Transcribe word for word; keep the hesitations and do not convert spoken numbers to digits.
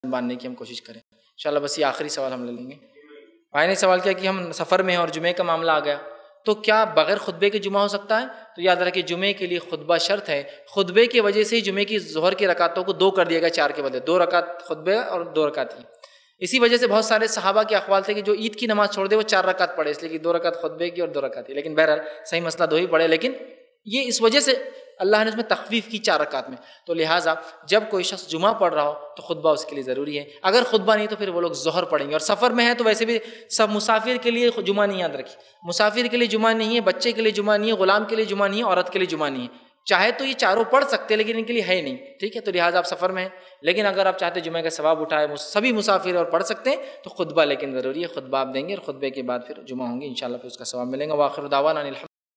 बांधने की हम कोशिश करें इंशाल्लाह। बस ये आखिरी सवाल हम ले लेंगे। भाई ने सवाल किया कि हम सफ़र में हैं और जुमे का मामला आ गया, तो क्या बग़ैर खुतबे के जुमा हो सकता है? तो याद रखिए जुमे के लिए खुतबा शर्त है। खुतबे की वजह से ही जुमे की ज़ोहर की रकातों को दो कर दिया गया, चार के बदले दो रकात खुतबे और दो रकात ही। इसी वजह से बहुत सारे सहाबा के अक़वाल थे कि जो ईद की नमाज़ छोड़ दे वो चार रकात पढ़े, इसलिए कि दो रकात खुतबे की और दो रकात ही। लेकिन बहरहाल सही मसला दो ही पढ़े, लेकिन ये इस वजह से अल्लाह ने इसमें तख़फ़ीफ़ की चार रकात में। तो लिहाजा जब कोई शख्स जुमा पढ़ रहा हो तो खुतबा उसके लिए ज़रूरी है। अगर खुतबा नहीं तो फिर वो लोग ज़ोहर पढ़ेंगे। और सफ़र में है तो वैसे भी सब मुसाफिर के लिए जुमा नहीं, याद रखिए मुसाफिर के लिए जुमा नहीं है, बच्चे के लिए जुमा नहीं है, ग़ुलाम के लिए जुमा नहीं है, औरत के लिए जुमा नहीं है। चाहे तो ये चारों पढ़ सकते हैं लेकिन इनके लिए है नहीं, ठीक है। तो लिहाजा आप सफ़र में हैं, लेकिन अगर आप चाहते जुमे का सवाब उठाए, सभी मुसाफिर और पढ़ सकते हैं तो खुतबा लेकिन ज़रूरी है। खुतबा आप देंगे और खुतबे के बाद फिर जुमा होंगे इंशाल्लाह, फिर उसका सवाब मिलेगा। व आखिर दावाना